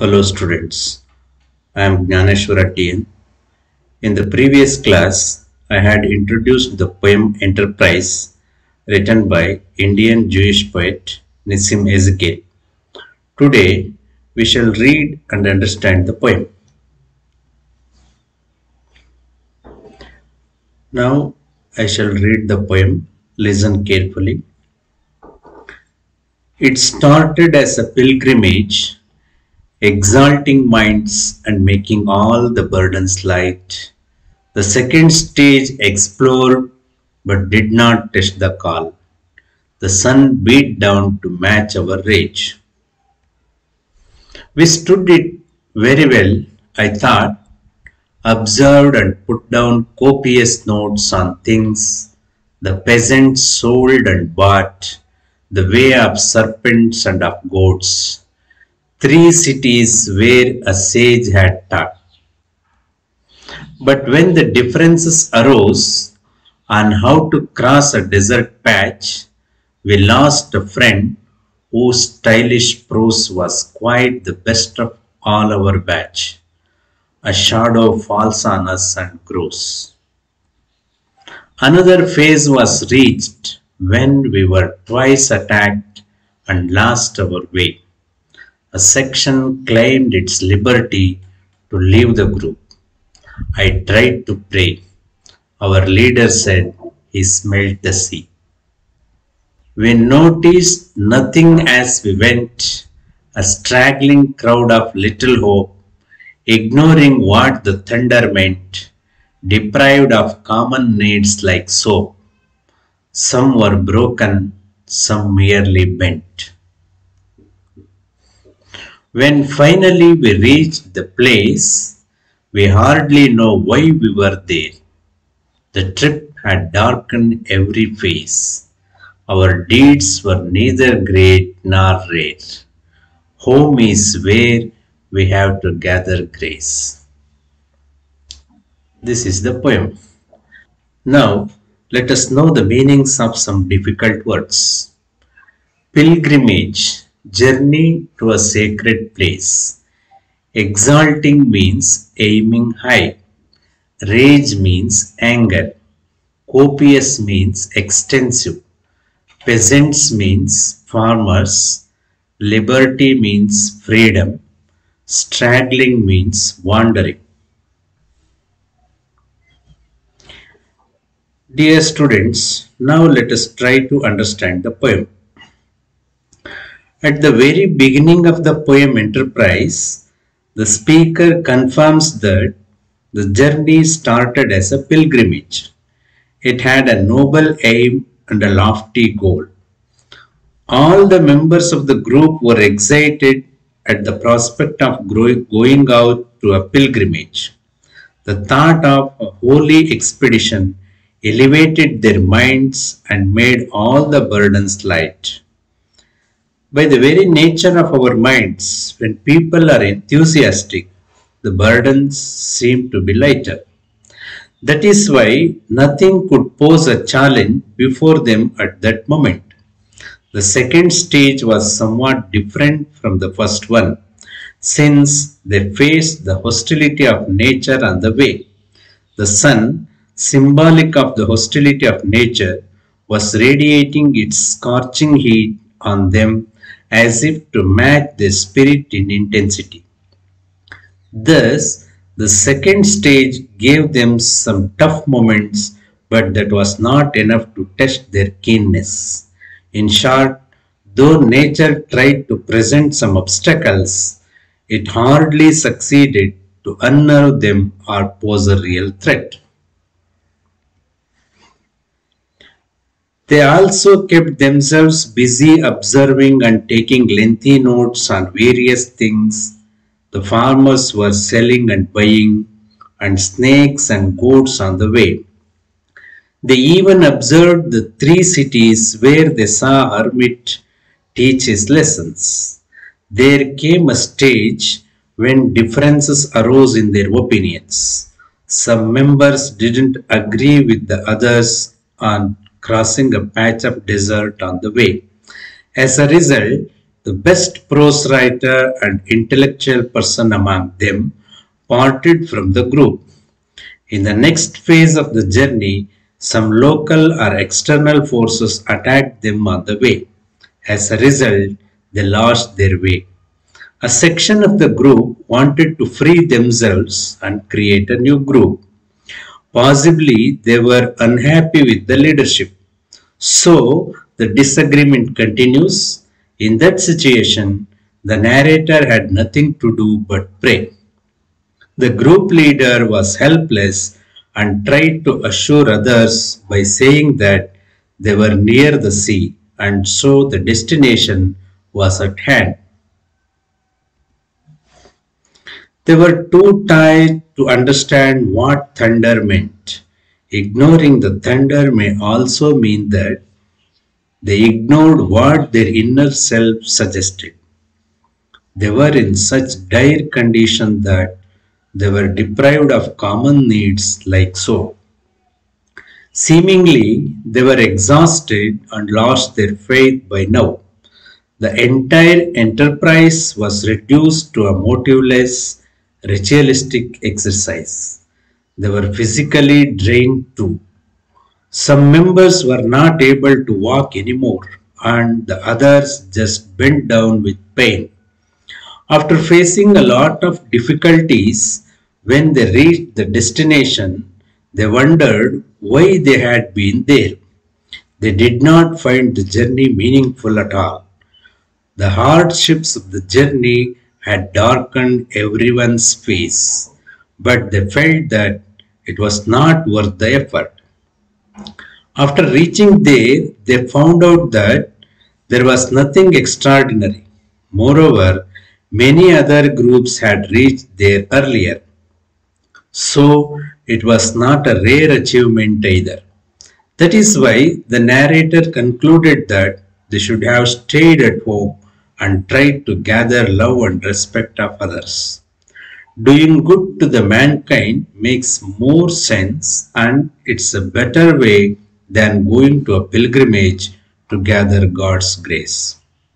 Hello students, I am Gnaneshwara TN. In the previous class, I had introduced the poem Enterprise written by Indian Jewish poet Nissim Ezekiel. Today, we shall read and understand the poem. Now, I shall read the poem. Listen carefully. It started as a pilgrimage, exalting minds and making all the burdens light. The second stage explored but did not test the call. The sun beat down to match our rage. We stood it very well, I thought, observed and put down copious notes on things the peasants sold and bought, the way of serpents and of goats. 3 cities where a sage had taught. But when the differences arose on how to cross a desert patch, we lost a friend whose stylish prose was quite the best of all our batch. A shadow falls on us and grows. Another phase was reached when we were twice attacked and lost our way. A section claimed its liberty to leave the group. I tried to pray. Our leader said he smelled the sea. We noticed nothing as we went, a straggling crowd of little hope, ignoring what the thunder meant, deprived of common needs like soap. Some were broken, some merely bent. When finally we reached the place, we hardly know why we were there. The trip had darkened every face. Our deeds were neither great nor rare. Home is where we have to gather grace. This is the poem. Now, let us know the meanings of some difficult words. Pilgrimage, journey to a sacred place. Exalting means aiming high. Rage means anger. Copious means extensive. Peasants means farmers. Liberty means freedom. Straggling means wandering. Dear students, now let us try to understand the poem. At the very beginning of the poem Enterprise, the speaker confirms that the journey started as a pilgrimage. It had a noble aim and a lofty goal. All the members of the group were excited at the prospect of going out to a pilgrimage. The thought of a holy expedition elevated their minds and made all the burdens light. By the very nature of our minds, when people are enthusiastic, the burdens seem to be lighter. That is why nothing could pose a challenge before them at that moment. The second stage was somewhat different from the first one, since they faced the hostility of nature on the way. The sun, symbolic of the hostility of nature, was radiating its scorching heat on them as if to match their spirit in intensity. Thus, the second stage gave them some tough moments, but that was not enough to test their keenness. In short, though nature tried to present some obstacles, it hardly succeeded to unnerve them or pose a real threat. They also kept themselves busy observing and taking lengthy notes on various things the farmers were selling and buying, and snakes and goats on the way. They even observed the 3 cities where they saw a hermit teach his lessons. There came a stage when differences arose in their opinions. Some members didn't agree with the others on crossing a patch of desert on the way. As a result, the best prose writer and intellectual person among them parted from the group. In the next phase of the journey, some local or external forces attacked them on the way. As a result, they lost their way. A section of the group wanted to free themselves and create a new group. Possibly they were unhappy with the leadership. So the disagreement continues. In that situation, the narrator had nothing to do but pray. The group leader was helpless and tried to assure others by saying that they were near the sea and so the destination was at hand. They were too tired to understand what thunder meant. Ignoring the thunder may also mean that they ignored what their inner self suggested. They were in such dire condition that they were deprived of common needs like soap. Seemingly, they were exhausted and lost their faith by now. The entire enterprise was reduced to a motiveless, ritualistic exercise. They were physically drained too. Some members were not able to walk anymore, and the others just bent down with pain. After facing a lot of difficulties, when they reached the destination, they wondered why they had been there. They did not find the journey meaningful at all. The hardships of the journey had darkened everyone's face, but they felt that it was not worth the effort. After reaching there, they found out that there was nothing extraordinary. Moreover, many other groups had reached there earlier, so it was not a rare achievement either. That is why the narrator concluded that they should have stayed at home and tried to gather love and respect of others. Doing good to the mankind makes more sense and it's a better way than going to a pilgrimage to gather God's grace.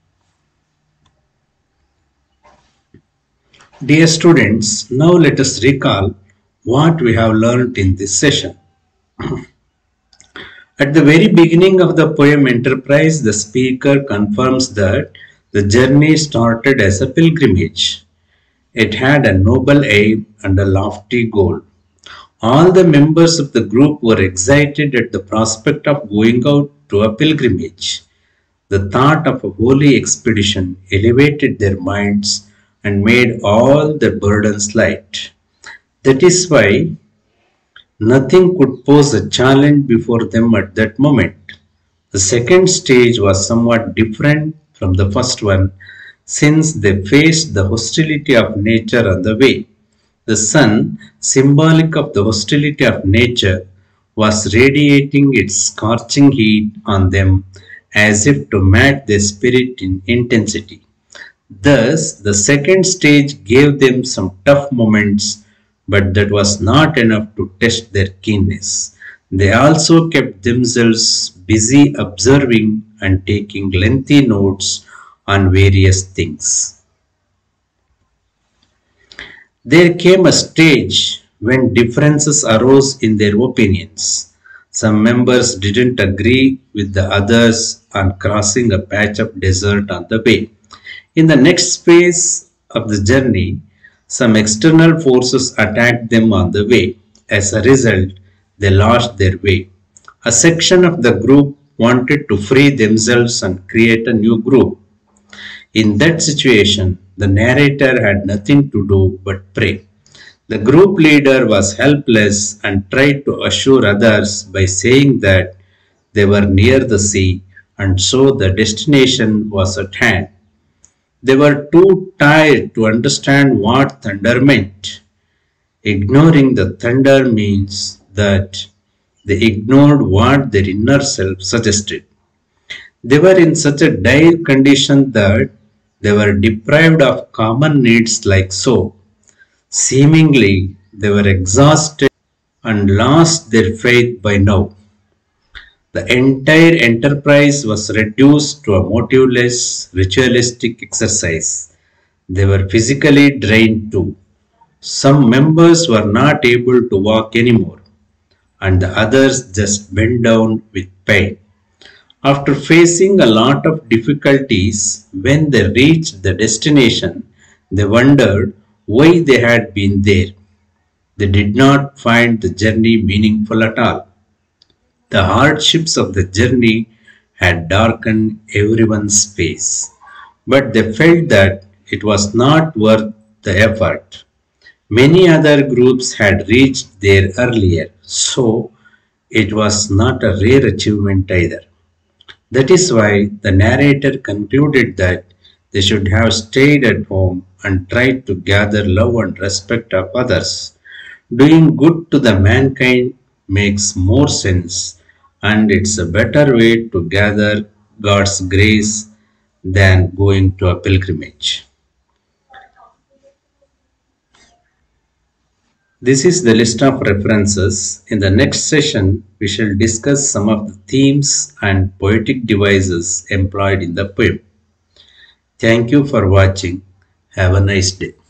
Dear students, now let us recall what we have learnt in this session. At the very beginning of the poem Enterprise, the speaker confirms that the journey started as a pilgrimage. It had a noble aim and a lofty goal. All the members of the group were excited at the prospect of going out to a pilgrimage. The thought of a holy expedition elevated their minds and made all their burdens light. That is why nothing could pose a challenge before them at that moment. The second stage was somewhat different from the first one, since they faced the hostility of nature on the way. The sun, symbolic of the hostility of nature, was radiating its scorching heat on them as if to match their spirit in intensity. Thus, the second stage gave them some tough moments, but that was not enough to test their keenness. They also kept themselves busy observing and taking lengthy notes on various things. There came a stage when differences arose in their opinions. Some members didn't agree with the others on crossing a patch of desert on the way. In the next phase of the journey, some external forces attacked them on the way. As a result, they lost their way. A section of the group wanted to free themselves and create a new group. In that situation, the narrator had nothing to do but pray. The group leader was helpless and tried to assure others by saying that they were near the sea and so the destination was at hand. They were too tired to understand what thunder meant. Ignoring the thunder means that they ignored what their inner self suggested. They were in such a dire condition that they were deprived of common needs like soap. Seemingly, they were exhausted and lost their faith by now. The entire enterprise was reduced to a motiveless, ritualistic exercise. They were physically drained too. Some members were not able to walk anymore, and the others just bent down with pain. After facing a lot of difficulties, when they reached the destination, they wondered why they had been there. They did not find the journey meaningful at all. The hardships of the journey had darkened everyone's face, but they felt that it was not worth the effort. Many other groups had reached there earlier, so it was not a rare achievement either. That is why the narrator concluded that they should have stayed at home and tried to gather love and respect of others. Doing good to the mankind makes more sense, and it's a better way to gather God's grace than going to a pilgrimage. This is the list of references. In the next session, we shall discuss some of the themes and poetic devices employed in the poem. Thank you for watching. Have a nice day.